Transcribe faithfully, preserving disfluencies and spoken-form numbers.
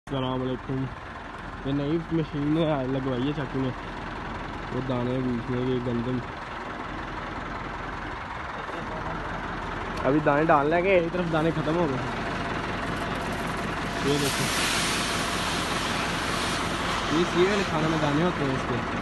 अस्सलामुअलैकुम। ये नई मशीन लगवाई है चाकू में, वो दाने बीच में ये गंदम अभी दाने डाल लेंगे। एक तरफ दाने ख़त्म हो गए। ये देखो, ये सीए वाले खाने में दाने होते हैं इसके।